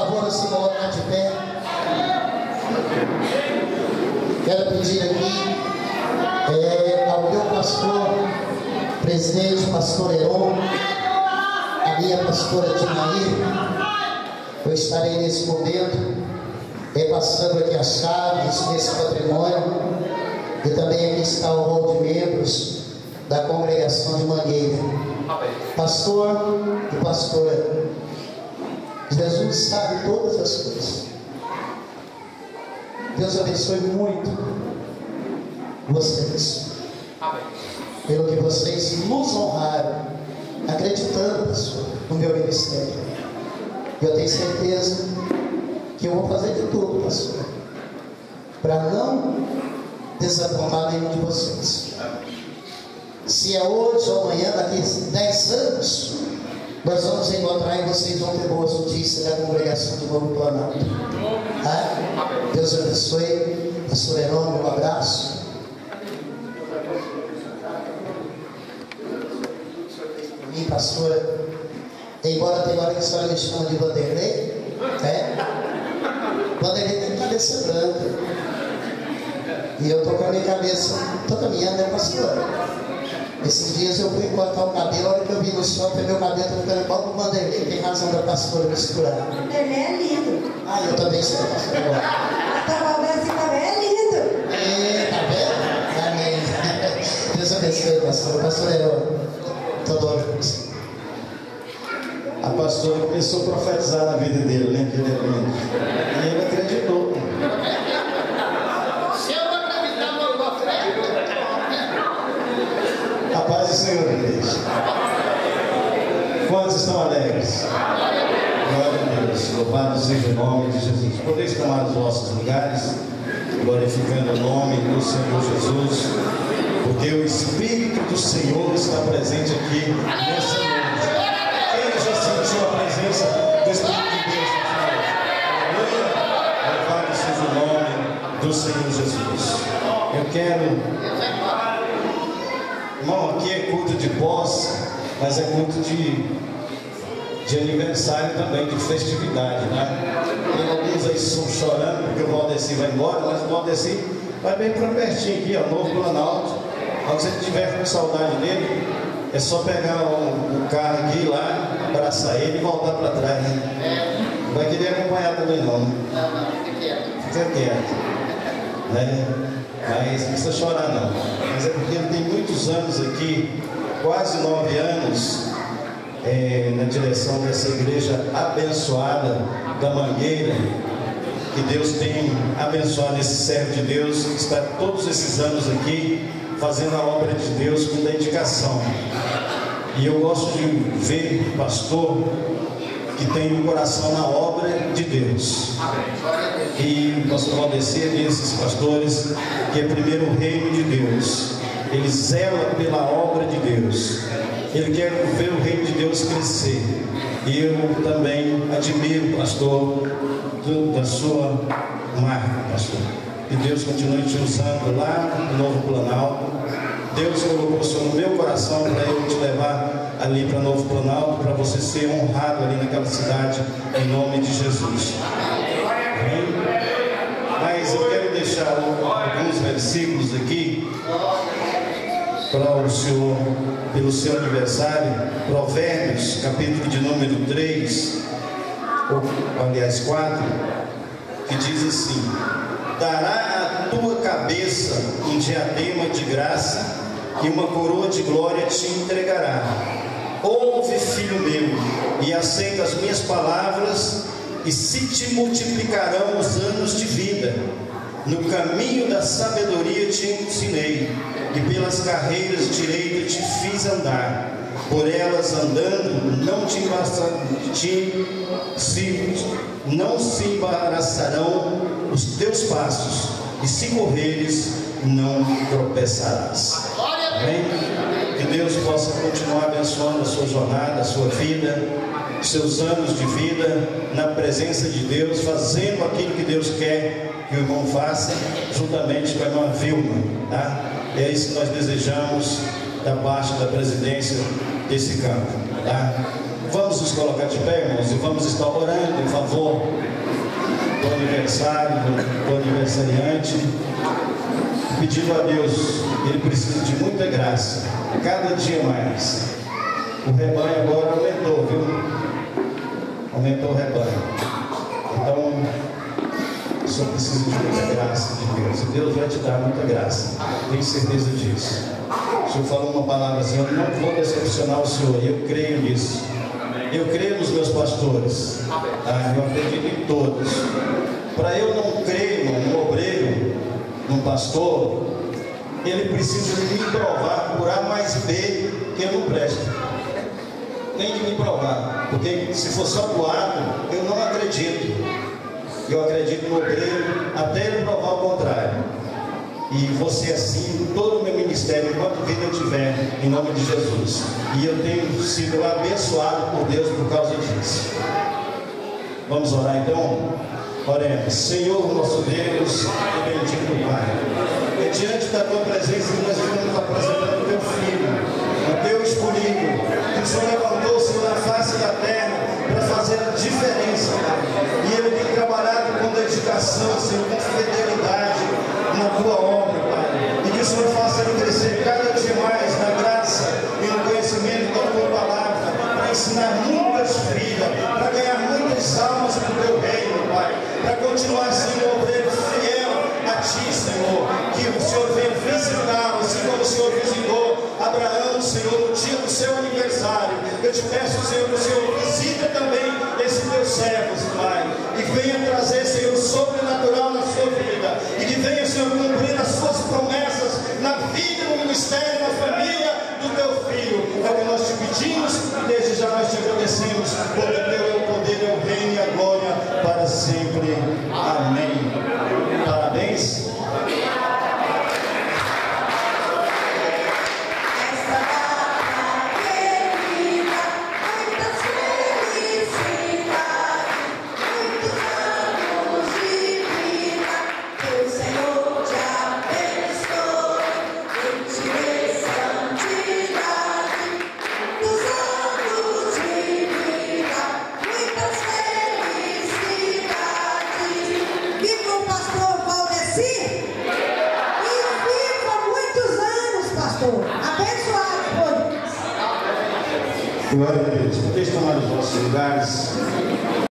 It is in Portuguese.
favor, se colocar de pé. Quero pedir aqui ao meu pastor, presidente, pastor Heron, a minha pastora Dinaí. Eu estarei nesse momento repassando aqui as chaves desse patrimônio, e também aqui está o rol de membros da congregação de Mangueira. Pastor e pastora, Jesus sabe todas as coisas. Deus abençoe muito vocês, pelo que vocês nos honraram, acreditando, pastor, no meu ministério. Eu tenho certeza que eu vou fazer de tudo, pastor, para não desapontar nenhum de vocês. Se é hoje ou amanhã, daqui 10 anos, nós vamos encontrar e vocês vão ter boas notícias da congregação de Novo Planalto. Deus abençoe. Pastor Heron, um abraço. E pastor, embora tem hora que a senhora me chama de Vanderlei, Vanderlei tem cabeça branca, e eu tô com a minha cabeça, tô caminhando, né, pastor? Esses dias eu fui cortar o cabelo, a hora que eu vi no shopping, meu cabelo tá ficando igual pro Vanderlei. Tem razão da pastora misturar. Vanderlei é lindo. Eu também sei, pastor. Esse cabelo é lindo. Tá vendo? Amém. Deus abençoe, pastor. Pastor Heron, todo mundo. A pastora começou a profetizar na vida dele, né? Que ele é lindo. E ele acreditou. Se eu não acreditar, eu vou acreditar. A paz do Senhor, igreja. Quantos estão alegres? Glória a Deus. Louvado seja o nome de Jesus. Podeis tomar os vossos lugares, glorificando o nome do Senhor Jesus, porque o Espírito do Senhor está presente aqui nessa noite. Quem já sentiu a presença do Espírito de Deus? Aleluia. Louvado seja o nome do Senhor Jesus. Eu quero... Irmão, aqui é culto de posse, mas é culto de aniversário também, de festividade, né? Tem alguns aí que estão chorando porque o Valdeci vai embora, mas o Valdeci vai bem para pertinho aqui, ó, Novo Planalto. Quando você tiver com saudade dele, é só pegar o carro aqui lá, abraçar ele e voltar para trás, né? Não vai querer acompanhar também não, né? Fica quieto. Fica quieto, né? Mas não precisa chorar não. Mas é porque ele tem muitos anos aqui, quase 9 anos, na direção dessa igreja abençoada da Mangueira, que Deus tem abençoado esse servo de Deus, que está todos esses anos aqui, fazendo a obra de Deus com dedicação. E eu gosto de ver pastor que tem um coração na obra de Deus. E o pastor Valdeci é desses pastores que é primeiro o reino de Deus. Ele zela pela obra de Deus. Ele quer ver o reino de Deus crescer. E eu também admiro, pastor, da sua marca, pastor. Que Deus continue te usando lá no Novo Planalto. Deus colocou o Senhor no meu coração para eu te levar ali para Novo Planalto, para você ser honrado ali naquela cidade, em nome de Jesus. Amém? Mas eu quero deixar alguns versículos aqui para o Senhor, pelo seu aniversário. Provérbios, capítulo de número 3, ou aliás 4, que diz assim: dará a tua cabeça um diadema de graça, e uma coroa de glória te entregará. Ouve, filho meu, e aceita as minhas palavras, e se te multiplicarão os anos de vida. No caminho da sabedoria te ensinei, e pelas carreiras direitas te fiz andar. Por elas andando, não se embaraçarão os teus passos, e se correres, não tropeçarás. Amém? Que Deus possa continuar abençoando a sua jornada, a sua vida, os seus anos de vida na presença de Deus, fazendo aquilo que Deus quer que o irmão faça, juntamente com a irmã Vilma, tá? É isso que nós desejamos da parte da presidência desse campo, tá? Vamos nos colocar de pé, irmãos, e vamos estar orando em favor do aniversário, do aniversariante, pedindo a Deus, ele precisa de muita graça, cada dia mais. O rebanho agora aumentou, viu? Aumentou o rebanho. Então, o senhor precisa de muita graça de Deus, e Deus vai te dar muita graça, tenho certeza disso. O senhor falou uma palavra assim: eu não vou decepcionar o senhor, e eu creio nisso. Eu creio nos meus pastores, tá? Eu acredito em todos. Para eu não crer num obreiro, num pastor, ele precisa de me provar por A mais B que eu não presto. Nem de me provar, porque se for só do ato, eu não acredito. Eu acredito no obreiro até ele provar o contrário. E você assim, todo o meu ministério, enquanto vida eu tiver, em nome de Jesus. E eu tenho sido abençoado por Deus por causa disso. Vamos orar então? Oremos. Senhor nosso Deus e bendito Pai, é diante da Tua presença que nós estamos apresentando o Teu Filho, o Teu escolhido, que o Senhor levantou, Senhor, na face da terra para fazer a diferença, Pai. E Ele tem trabalhado com dedicação, Senhor, com fidelidade na Tua obra, Pai. E que o Senhor faça Ele crescer cada dia mais na graça e no conhecimento da Tua palavra, para ensinar muitas vidas, para ganhar muitas almas para o Teu reino, Pai. Para continuar sendo um obreiro fiel a Ti, Senhor. Que o Senhor venha visitar, assim como o Senhor visitou Abraão, Senhor, no dia do seu aniversário. Eu te peço, Senhor, que o Senhor visita também esses Teus servos, Pai. E venha trazer, Senhor, o sobrenatural na sua vida. E que venha, Senhor, cumprir as suas promessas na vida, no ministério, na família do Teu Filho. É o que nós te pedimos e desde já nós te agradecemos, porque Teu é o poder, é o reino e a glória para sempre. Amém. Parabéns. Glória a Deus. Deixe tomar os vossos lugares.